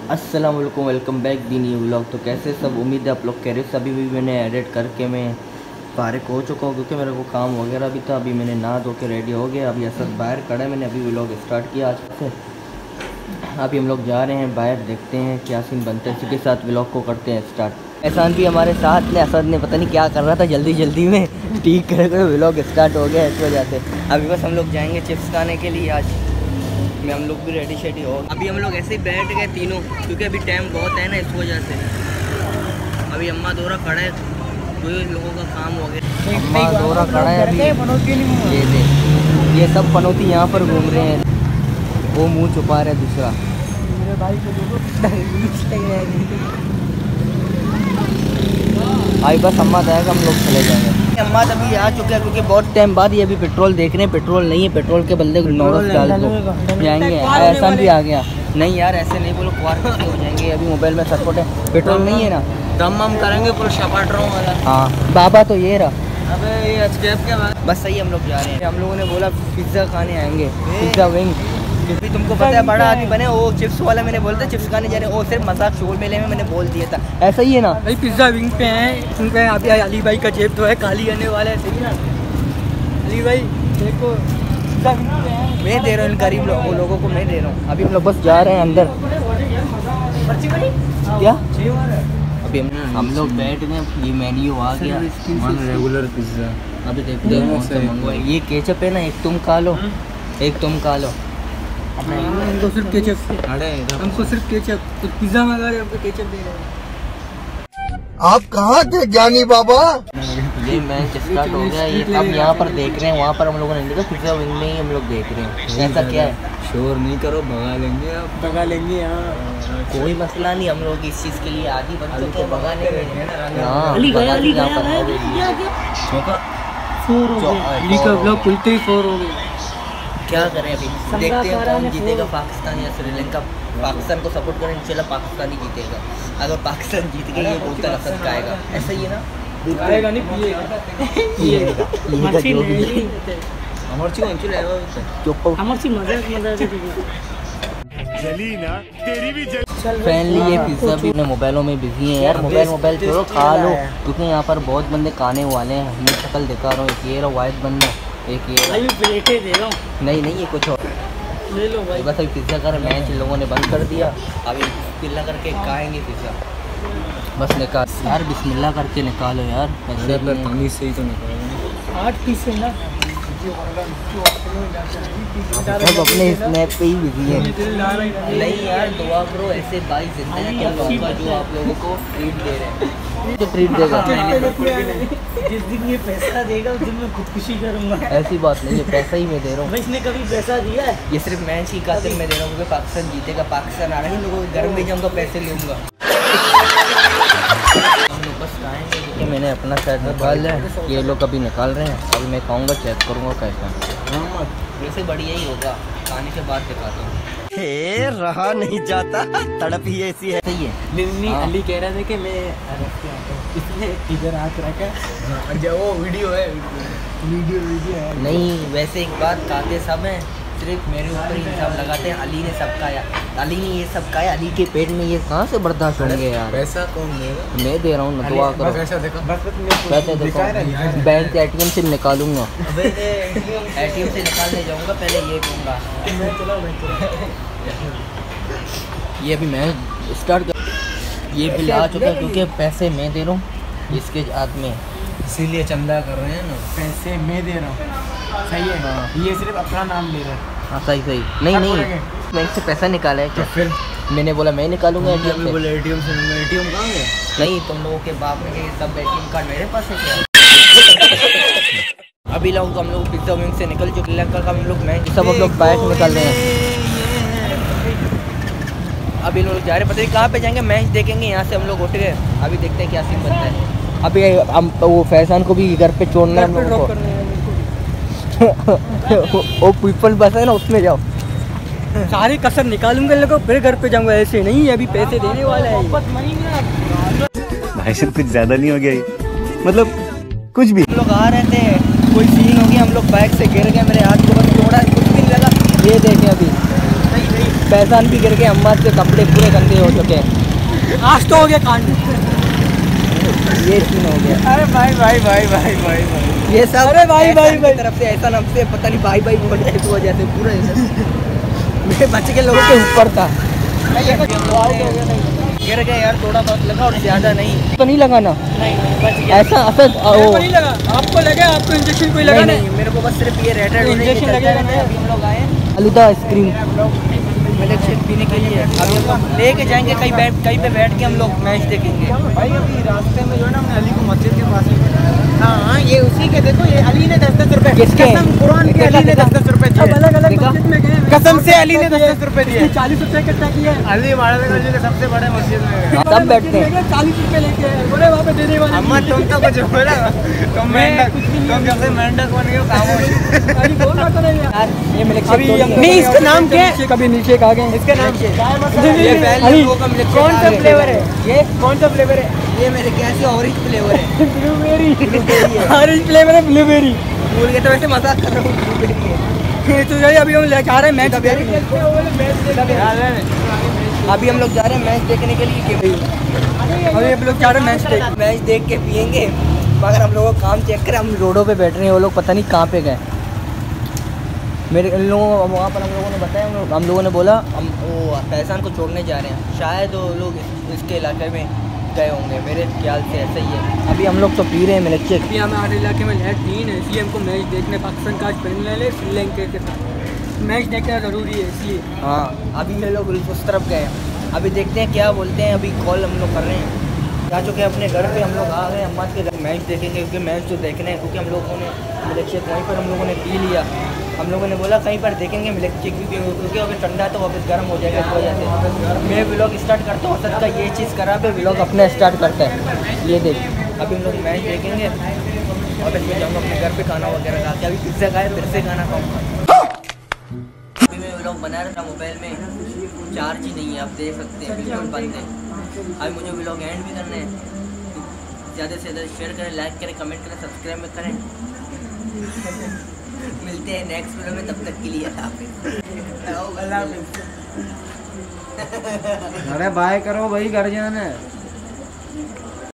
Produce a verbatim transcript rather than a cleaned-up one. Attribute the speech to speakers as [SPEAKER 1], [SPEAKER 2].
[SPEAKER 1] अस्सलाम वालेकुम, welcome back the new vlog. तो कैसे सब, उम्मीद है आप लोग कह रहे हो। अभी भी मैंने एडिट करके मैं फारिग हो चुका हूँ क्योंकि मेरे को काम वगैरह भी था। अभी मैंने नहा धो के रेडी हो गया। अभी असद बाहर खड़ा है, मैंने अभी व्लॉग स्टार्ट किया आज से। अभी हम लोग जा रहे हैं बाहर, देखते हैं क्या सीन बनता है। इसी के साथ व्लॉग को करते हैं स्टार्ट। एहसान भी हमारे साथ ने, असद ने पता नहीं क्या कर रहा था, जल्दी जल्दी में ठीक करके व्लॉग स्टार्ट हो गया इस वजह से। अभी बस हम लोग जाएंगे चिप्स खाने के लिए आज में, हम लोग भी रेडी शेडी हो। अभी हम लोग ऐसे ही बैठ गए तीनों क्योंकि अभी टाइम बहुत है ना, इस वजह से। अभी अम्मा दौरा खड़ा है, दो लोगों का काम हो गया। अम्मा दौरा खड़ा है अभी, ये देख, ये सब पनौती यहाँ पर घूम रहे हैं। वो मुंह छुपा रहे दूसरा। आई बस अम्मा जाएगा, हम लोग चले जाएंगे। अम्मा तभी आ चुके हैं क्योंकि बहुत टाइम बाद ये अभी पेट्रोल देख रहे हैं। पेट्रोल नहीं है, पेट्रोल के बदले नौरस डाल दो जाएंगे। एहसान भी आ गया। नहीं यार ऐसे नहीं बोलो, क्वार हो जाएंगे। अभी मोबाइल में सपोर्ट है, पेट्रोल नहीं है ना, दम हम करेंगे पूरा शपाटरों वाला। हाँ बाबा तो ये रहा। अबे ये एचकेएफ के बाद बस सही हम लोग जा रहे हैं। हम लोगों ने बोला पिज़्ज़ा खाने आएंगे, पिज़्ज़ा विंग। क्योंकि तुमको पता है बड़ा आदमी बने, वो चिप्स वाला मैंने बोलता चिप्स खाने जा रहे हैं। वो सिर्फ मजाक शोर मेले में मैंने बोल दिया था, ऐसा ही है ना
[SPEAKER 2] भाई। पिज़्ज़ा विंग पे हैं, उनका अभी अली भाई का जेब तो है खाली करने वाला है, सही ना अली भाई। देखो पिज़्ज़ा विंग पे हैं,
[SPEAKER 1] मैं दे रहा हूँ इन गरीब लोगों लोगों को, मैं दे रहा हूँ। अभी हम लोग बस जा रहे हैं अंदर। क्या अभी हम हम लोग बैठ गए, ये मेन्यू आ गया,
[SPEAKER 2] रेगुलर पिज़्ज़ा।
[SPEAKER 1] अभी देखते हैं कौन सा मंगवाए। ये केचप है ना, एक तुम खा लो एक तुम खा लो।
[SPEAKER 2] हमको सिर्फ केचप, हमको सिर्फ केचप। तो पिज़्ज़ा मंगा रहे, हमको केचप दे रहे हैं।
[SPEAKER 3] आप कहाँ थे ज्ञानी बाबा?
[SPEAKER 1] ये मैच स्टार्ट हो गया। ये अब यहाँ पर देख रहे हैं, वहाँ पर हम लोगों ने देखा पिज़्ज़ा विंग में ही हम लोग देख रहे हैं। ऐसा क्या है,
[SPEAKER 2] शोर नहीं करो, भगा लेंगे आप, भगा लेंगे। हाँ
[SPEAKER 1] कोई मसला नहीं, हम लोग इस चीज़ के लिए आदि बच्चों को भगाने के। हाँ
[SPEAKER 2] अली गया, अली गया, अली का ब्लॉग खुलते ही फोर हो गया।
[SPEAKER 1] क्या करें अभी, देखते हैं कौन जीतेगा, पाकिस्तान या श्रीलंका। पाकिस्तान को सपोर्ट करें, इंशाल्लाह पाकिस्तान ही जीतेगा। अगर पाकिस्तान जीत गई ये बोलता असद का आएगा, ऐसा ही है ना।
[SPEAKER 2] आएगा नहीं, पिएगा पिएगा
[SPEAKER 1] ये जो भी
[SPEAKER 2] अमरची अंचू लेगा,
[SPEAKER 1] चुप
[SPEAKER 2] अमरची मजाक मजाक
[SPEAKER 3] जली ना तेरी भी जल।
[SPEAKER 1] फैनली ये पिज़्ज़ा भी अपने मोबाइलों में बिजी है यार। मोबाइल मोबाइल छोड़ो, खा लो क्योंकि यहाँ पर बहुत बंदे खाने वाले हैं। मैं शक्ल दिखा रहा हूँ, एक ये रहा वाइट बंदा, एक ये
[SPEAKER 2] भाई प्लेटें दे रहा हूँ।
[SPEAKER 1] नहीं नहीं ये कुछ और
[SPEAKER 2] ले लो भाई।
[SPEAKER 1] बस अभी पिज़्ज़ा कर मैच लोगों ने बंद कर दिया। अभी बिस्मिल्लाह करके खाएंगे पिज़्ज़ा। बस निकाल यार, बिस्मिल्लाह करके निकालो यार।
[SPEAKER 2] ऐसे पानी से ही तो निकालो। आठ पीस है ना,
[SPEAKER 1] सब अपने स्नैप पे ही बिजी है। नहीं यार दुआ करो, ऐसे भाई जिंदा है क्या कहूँगा जो आप लोगों को ट्रीट दे रहे हैं। जो ट्रीट देगा
[SPEAKER 2] जिस दिन ये पैसा देगा उस दिन मैं खुदकुशी करूँगा।
[SPEAKER 1] ऐसी बात नहीं है, पैसा ही मैं दे रहा हूँ।
[SPEAKER 2] इसने कभी पैसा दिया है?
[SPEAKER 1] ये सिर्फ मैच ही खातिर मैं दे रहा हूँ क्योंकि पाकिस्तान जीतेगा। पाकिस्तान आ रहा है, लोगों के घर में जाऊँगा, पैसे लूँगा। हम लोग बस खाएंगे क्योंकि मैंने अपना शायद निकाल लिया है, ये लोग अभी निकाल रहे हैं। अभी मैं खाऊँगा, चेक करूँगा कैसा। वैसे बढ़िया ही होगा, खाने के बाद दिखाता हूँ।
[SPEAKER 3] हे रहा नहीं जाता, तड़प ही ऐसी है।
[SPEAKER 1] सही है।
[SPEAKER 2] नहीं अली कह रहा था कि मैं इसने इधर हाथ रखा जब वो वीडियो है, वीडियो वीडियो है।
[SPEAKER 1] नहीं वैसे एक बात, खाते सब हैं, सिर्फ मेरे ऊपर ही हिसाब लगाते हैं। अली ने सब खाया, अली ने ये सब खाया, अली के पेट में ये कहाँ से बर्दाश्त होंगे यार।
[SPEAKER 2] पैसा कौन देगा?
[SPEAKER 1] मैं दे रहा हूँ ना, दुआ करो।
[SPEAKER 2] पैसा देखो,
[SPEAKER 1] पैसे देखो, बैंक के एटीएम से निकालूंगा। एटीएम से निकालने जाऊँगा, पहले ये कहूँगा। ये अभी मैं स्टार्ट कर, ये बिल आ चुका है क्योंकि पैसे मैं दे रहा हूँ इसके हाथ में,
[SPEAKER 2] इसीलिए चंदा कर रहे हैं ना। पैसे मैं दे रहा हूँ, सही है। हाँ। ये सिर्फ अपना नाम ले रहा है।
[SPEAKER 1] हाँ सही सही। नहीं नहीं बैंक से पैसा निकाला है क्या?
[SPEAKER 2] फिर
[SPEAKER 1] मैंने बोला मैं निकालूंगा एटीएम से।
[SPEAKER 2] बोले एटीएम से, एटीएम कहाँ है?
[SPEAKER 1] नहीं तुम लोगों के बाप ने सब एटीएम कार्ड मेरे पास है क्या? अभी लोग हम लोग पिज़्ज़ा विंग से निकल चुके, लड़का का हम लोग मैच सब हम लोग बाइक निकल रहे हैं। अभी लोग जा रहे, पता नहीं कहाँ पे जाएंगे, मैच देखेंगे। यहाँ से हम लोग उठ गए, अभी देखते हैं क्या सीन बनता है। अभी हम वो फैसान को भी घर पे छोड़ना है हम लोगों को। वो पीपल बस है ना, उसमें जाओ।
[SPEAKER 2] सारी कसर निकालूंगा लोगों, फिर घर पे जाऊंगा। ऐसे नहीं, अभी पैसे देने वाला है।
[SPEAKER 3] भाई साहब कुछ ज्यादा नहीं हो गया ये, मतलब कुछ भी।
[SPEAKER 1] हम लोग आ रहे थे, कोई सीन हो गया, हम लोग बाइक से गिर गए, मेरे हाथ को बस थोड़ा कुछ भी नहीं लगा। ये देखें अभी नहीं नहीं पहचान भी गिर गए, अम्मा के कपड़े पूरे गंदे हो चुके हैं।
[SPEAKER 2] आज तो हो गया कांड।
[SPEAKER 1] ये सीन हो गया।
[SPEAKER 2] अरे भाई भाई भाई भाई भाई भाई
[SPEAKER 1] ये सब
[SPEAKER 2] अरे भाई भाई भाई
[SPEAKER 1] तरफ से ऐसा नमसे पता नहीं भाई भाई बोल रहे इस वजह से पूरा मेरे बच्चे के लोगों के ऊपर था। गिर गए यार, थोड़ा बहुत लगा और ज़्यादा नहीं। तो नहीं लगा ना?
[SPEAKER 2] नहीं
[SPEAKER 1] ऐसा असर
[SPEAKER 2] मेरे को नहीं लगा। आपको लगे? आपको इंजेक्शन कोई लगा?
[SPEAKER 1] नहीं, नहीं मेरे को बस सिर्फ ये रेड रेड
[SPEAKER 2] इंजेक्शन लगेगा नहीं।
[SPEAKER 1] अभी हम लोग आए आलूदा आइसक्रीम मिल्क शेक पीने के लिए। अभी हम लोग लेके जाएंगे कहीं बैठ कहीं पे बैठ के हम लोग मैच देखेंगे।
[SPEAKER 2] भाई अभी रास्ते में जो है ना, हमने अली को मस्जिद के पास ही मिला। हाँ ये उसी के, देखो ये अली ने दस दस रुपए
[SPEAKER 1] किसके?
[SPEAKER 2] कसम कुरान के अली ने दस दस रुपए दिए। अलग अलग मस्जिद में गए, कसम से अली ने दस दस रुपए दिए। चालीस रुपए कितना किया? अली वाड़ागंज के सबसे बड़े मस्जिद में
[SPEAKER 1] सब बैठते हैं।
[SPEAKER 2] चालीस रुपए लेके बोले वहाँ पे देने वाले। अम्मा तुम तो कुछ बोला, तुम मेंढक, तुम जब से मेंढक बन गए खामोश।
[SPEAKER 1] यार ये मिल्क शेक
[SPEAKER 2] नहीं, इसका नाम क्या है?
[SPEAKER 1] कभी नीचे आ गए इसका नाम
[SPEAKER 2] अली कौन सा फ्लेवर है?
[SPEAKER 1] ये
[SPEAKER 2] कौन सा फ्लेवर है?
[SPEAKER 1] ये मेरे कैसे ऑरेंज फ्लेवर है।
[SPEAKER 2] ब्लूबेरी।
[SPEAKER 1] ब्लूबेरी है।
[SPEAKER 2] ऑरेंज फ्लेवर है, ब्लूबेरी।
[SPEAKER 1] भूल गए तो वैसे मजाक कर रहा हूँ। ब्लूबेरी है।
[SPEAKER 2] तो जाइए अभी हम लेके आ रहे हैं मैच।
[SPEAKER 1] अभी हम लोग जा रहे हैं मैच देखने के लिए।
[SPEAKER 2] अभी हम लोग जा रहे हैं मैच देख
[SPEAKER 1] मैच देख के पियेंगे, मगर हम लोगों का काम चेक करें। हम रोडों पे बैठ रहे हैं, वो लोग पता नहीं कहाँ पे गए। मेरे इन लोगों वहाँ पर हम लोगों ने बताया, हम, लोग, हम लोगों ने बोला हम वो पहचान को छोड़ने जा रहे हैं। शायद वो लोग इस, इसके इलाके में गए होंगे, मेरे ख्याल से ऐसा ही है। अभी हम लोग तो पी रहे हैं मिल्क शेक।
[SPEAKER 2] अभी हमारे इलाके में लाइट तीन है, इसलिए हमको मैच देखने पाकिस्तान का आज पहन ले श्रीलंका के साथ मैच देखना ज़रूरी है इसलिए।
[SPEAKER 1] हाँ अभी ये लोग उस तरफ गए हैं, अभी देखते हैं क्या बोलते हैं। अभी कॉल हम लोग कर रहे हैं, जा चुके अपने घर पे। हम लोग आ गए अम्मा के घर, मैच देखेंगे क्योंकि मैच तो देखने हैं। क्योंकि हम लोगों ने मिल्क शेक वहीं पर हम लोगों ने पी लिया। हम लोगों ने बोला कहीं पर देखेंगे मिल्क शेक भी, क्योंकि अगर ठंडा है तो वापस गर्म हो जाएगा। इस वजह से मैं व्लॉग स्टार्ट करता हूँ। सच का ये चीज़ खराब है, व्लॉग अपना स्टार्ट करता है। ये देख अभी हम लोग मैच देखेंगे और फिर जाऊँगा अपने घर पे खाना वगैरह खा के। अभी पिज्ज़ा खाए, फिर से खाना खाऊँगा। अभी मैं व्लॉग बना रहा था, मोबाइल में चार्ज ही नहीं है, आप देख सकते हैं बिल्कुल बंद है। अभी मुझे व्लॉग एंड भी करना है। ज़्यादा से ज़्यादा शेयर करें, लाइक करें, कमेंट करें, सब्सक्राइब में करें। मिलते हैं नेक्स्ट वीडियो में, तब तक के लिए अल्लाह हाफ़िज़।
[SPEAKER 2] अरे बाय करो भाई, घर जाना है।